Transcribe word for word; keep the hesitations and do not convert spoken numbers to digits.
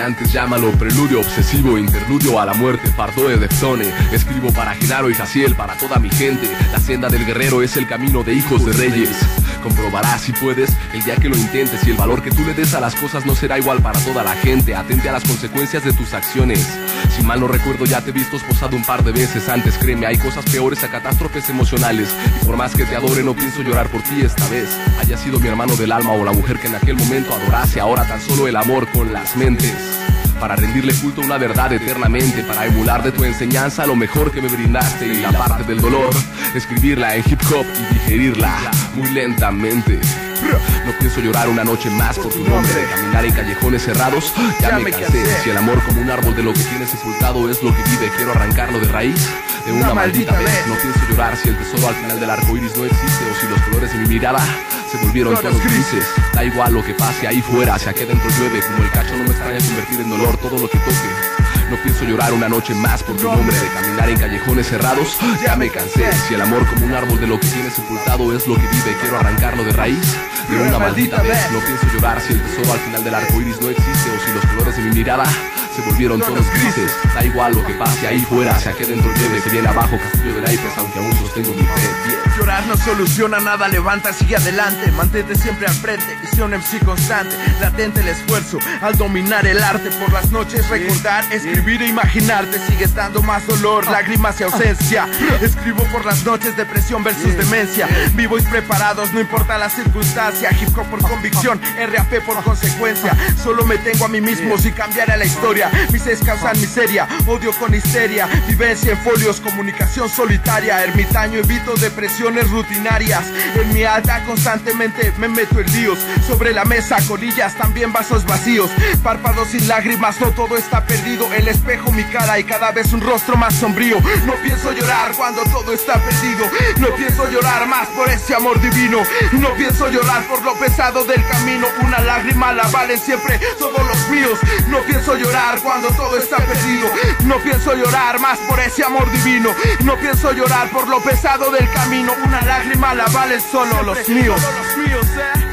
antes llámalo preludio obsesivo, interludio a la muerte, fardo de Deftones. Escribo para Genaro y Jaciel, para toda mi gente. La senda del guerrero es el camino de hijos de reyes. Comprobarás si puedes el día que lo intentes, y el valor que tú le des a las cosas no será igual para toda la gente. Atente a las consecuencias de tus acciones. Si mal no recuerdo ya te he visto esposado un par de veces antes. Créeme, hay cosas peores a catástrofes emocionales, y por más que te adore no pienso llorar por ti esta vez. Haya sido mi hermano del alma o la mujer que en aquel momento adorase, ahora tan solo el amor con las mentes. Para rendirle culto a una verdad eternamente, para emular de tu enseñanza lo mejor que me brindaste, y la parte del dolor, escribirla en hip hop y digerirla muy lentamente. No pienso llorar una noche más por tu nombre, de caminar en callejones cerrados, ya me cansé. Si el amor como un árbol de lo que tienes sepultado es lo que vive, quiero arrancarlo de raíz de una maldita vez. No pienso llorar si el tesoro al final del arco iris no existe, o si los colores de mi mirada se volvieron todos grises. Da igual lo que pase ahí fuera, si aquí adentro llueve, como el cacho no me extraña convertir en dolor todo lo que toque. No pienso llorar una noche más por tu nombre, de caminar en callejones cerrados, ya me cansé. Si el amor como un árbol de lo que tienes sepultado es lo que vive, quiero arrancarlo de raíz de una maldita vez. No pienso llorar si el tesoro al final del arco iris no existe, o si los colores de mi mirada se volvieron todos grises. Da igual lo que pase ahí fuera, si aquí adentro llueve, que viene abajo castillo de naipes, aunque aún sostengo mi fe. Yeah. Llorar no soluciona nada, levanta, sigue adelante, mantente siempre al frente y sea un M C constante. Latente el esfuerzo al dominar el arte, por las noches recordar, escribir e imaginarte. Sigue estando más dolor, lágrimas y ausencia. Escribo por las noches, depresión versus demencia. Vivos y preparados, no importa la circunstancia. Hip hop por convicción, R A P por consecuencia. Solo me tengo a mí mismo si cambiara la historia. Mis seis causan miseria, odio con histeria. Vivencia en folios, comunicación solitaria. Ermitaño, evito depresiones rutinarias. En mi alta constantemente me meto en líos. Sobre la mesa, colillas, también vasos vacíos. Párpados sin lágrimas, no todo está perdido. El espejo, mi cara y cada vez un rostro más sombrío. No pienso llorar cuando todo está perdido. No pienso llorar más por ese amor divino. No pienso llorar por lo pesado del camino. Una lágrima la valen siempre todos los míos. No pienso llorar cuando todo está perdido. No pienso llorar más por ese amor divino. No pienso llorar por lo pesado del camino. Una lágrima la valen solo los míos. Solo los míos, eh.